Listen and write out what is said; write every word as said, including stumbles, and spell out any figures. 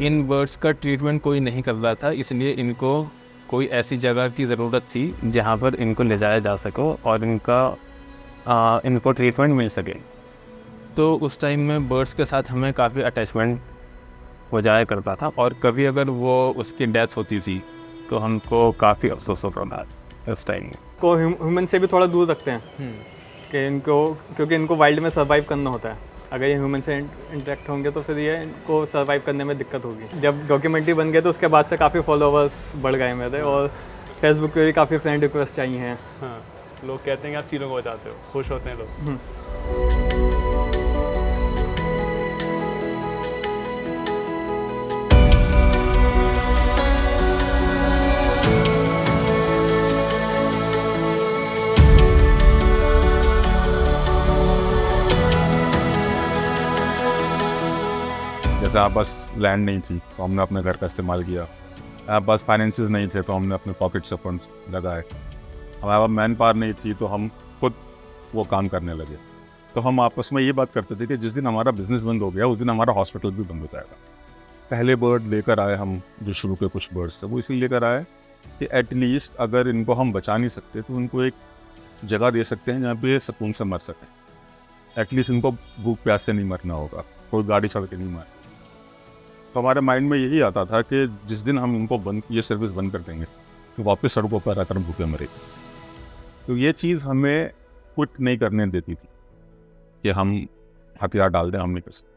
In birds का treatment कोई नहीं कर रहा था, इसलिए इनको कोई ऐसी जगह की ज़रूरत थी जहाँ पर इनको ले जाया जा सको और इनका आ, इनको ट्रीटमेंट मिल सके। तो उस टाइम में बर्ड्स के साथ हमें काफ़ी अटैचमेंट हो जाया करता था, और कभी अगर वो उसकी डेथ होती थी तो हमको काफ़ी अफसोस होता था उस टाइम में। को ह्यूमन से भी थोड़ा दूर रखते हैं कि इनको, क्योंकि इनको वाइल्ड में सर्वाइव करना होता है। अगर ये ह्यूमन से इंटरेक्ट होंगे तो फिर ये इनको सर्वाइव करने में दिक्कत होगी। जब डॉक्यूमेंट्री बन गए तो उसके बाद से काफ़ी फॉलोअर्स बढ़ गए मेरे, और फेसबुक पे भी काफ़ी फ्रेंड रिक्वेस्ट आई हैं। हाँ, लोग कहते हैं कि आप चीज़ों को बचाते हो, खुश होते हैं लोग। जैसे आप पास लैंड नहीं थी तो हमने अपने घर का इस्तेमाल किया, हमारे पास फाइनेंसेस नहीं थे तो हमने अपने पॉकेट से फंड्स लगाए, हमारे पास मैन पावर नहीं थी तो हम खुद वो काम करने लगे। तो हम आपस में ये बात करते थे कि जिस दिन हमारा बिजनेस बंद हो गया उस दिन हमारा हॉस्पिटल भी बंद हो जाएगा। पहले बर्ड लेकर आए हम, जो शुरू के कुछ बर्ड्स थे वो इसलिए लेकर आए कि एटलीस्ट अगर इनको हम बचा नहीं सकते तो उनको एक जगह दे सकते हैं जहाँ पे सुकून से मर सकें। एटलीस्ट इनको भूख प्यास से नहीं मरना होगा, कोई गाड़ी चढ़ के नहीं मार। तो हमारे माइंड में यही आता था कि जिस दिन हम इनको बंद ये सर्विस बंद कर देंगे तो वापस सड़कों पर आकर भूखे मरेंगे। तो ये चीज़ हमें क्विट नहीं करने देती थी कि हम हथियार डाल दें, हम नहीं कर सकते।